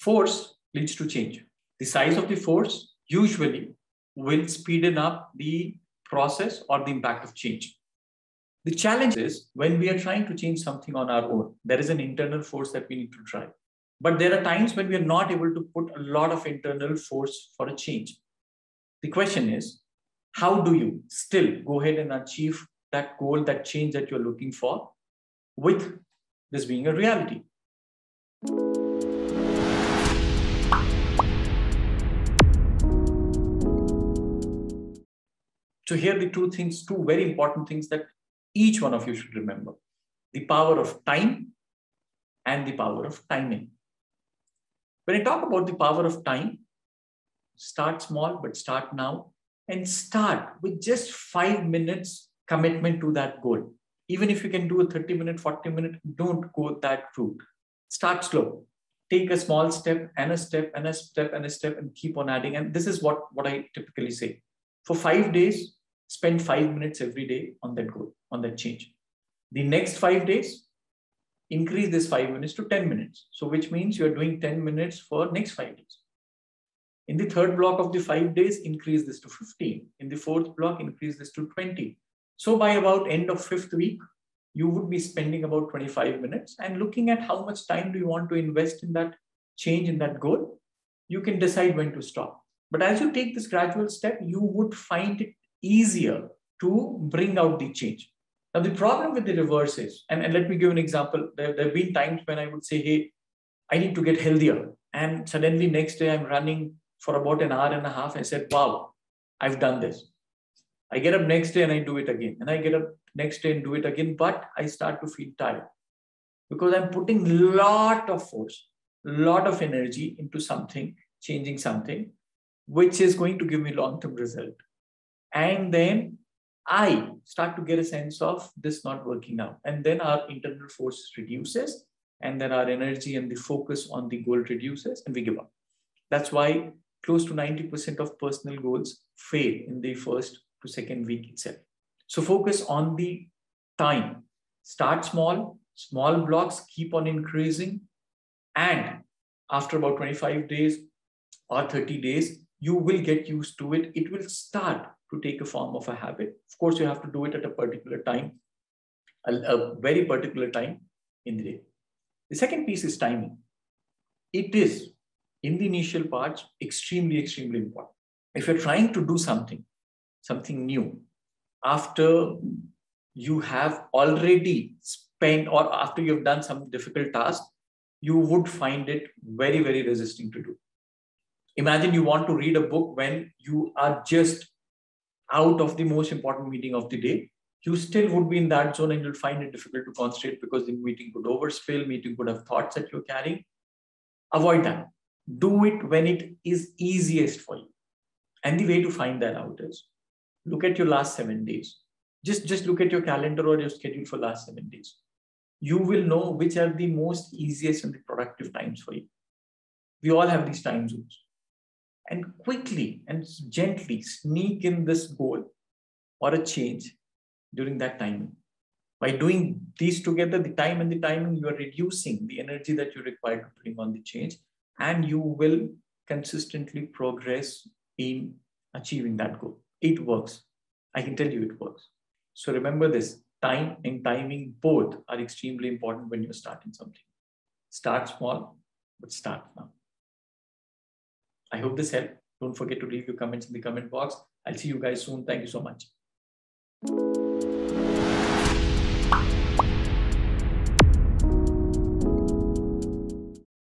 Force leads to change. The size of the force usually will speeden up the process or the impact of change. The challenge is when we are trying to change something on our own, there is an internal force that we need to drive. But there are times when we are not able to put a lot of internal force for a change. The question is, how do you still go ahead and achieve that goal, that change that you're looking for, with this being a reality? So here are the two very important things that each one of you should remember: the power of time and the power of timing. When I talk about the power of time, start small, but start now, and start with just 5 minutes commitment to that goal. Even if you can do a 30-minute, 40-minute, don't go that route. Start slow. Take a small step and a step and a step and a step and keep on adding. And this is what I typically say. For 5 days, spend 5 minutes every day on that goal, on that change. The next 5 days, increase this 5 minutes to 10 minutes. So which means you're doing 10 minutes for next 5 days. In the third block of the 5 days, increase this to 15. In the fourth block, increase this to 20. So by about end of 5th week, you would be spending about 25 minutes and looking at how much time do you want to invest in that change, in that goal. You can decide when to stop. But as you take this gradual step, you would find it easier to bring out the change. Now, the problem with the reverse is, and let me give an example. There have been times when I would say, hey, I need to get healthier. And suddenly next day I'm running for about an hour and a half. I said, wow, I've done this. I get up next day and I do it again. And I get up next day and do it again. But I start to feel tired because I'm putting a lot of force, a lot of energy into something, changing something, which is going to give me long-term result. And then I start to get a sense of this not working out. And then our internal force reduces, and then our energy and the focus on the goal reduces, and we give up. That's why close to 90% of personal goals fail in the first to second week itself. So focus on the time. Start small, small blocks, keep on increasing. And after about 25 days or 30 days, you will get used to it. It will start to take a form of a habit. Of course, you have to do it at a particular time, a very particular time in the day. The second piece is timing. It is, in the initial parts, extremely, extremely important. If you're trying to do something new, after you have already spent or after you've done some difficult task, you would find it very, very resisting to do. Imagine you want to read a book when you are just out of the most important meeting of the day. You still would be in that zone and you'll find it difficult to concentrate because the meeting could overspill, meeting could have thoughts that you're carrying. Avoid that. Do it when it is easiest for you. And the way to find that out is look at your last 7 days. Just look at your calendar or your schedule for last 7 days. You will know which are the most easiest and the productive times for you. We all have these time zones. And quickly and gently sneak in this goal or a change during that timing. By doing these together, the time and the timing, you are reducing the energy that you require to bring on the change, and you will consistently progress in achieving that goal. It works. I can tell you it works. So remember this, time and timing both are extremely important when you're starting something. Start small, but start now. I hope this helped. Don't forget to leave your comments in the comment box. I'll see you guys soon. Thank you so much.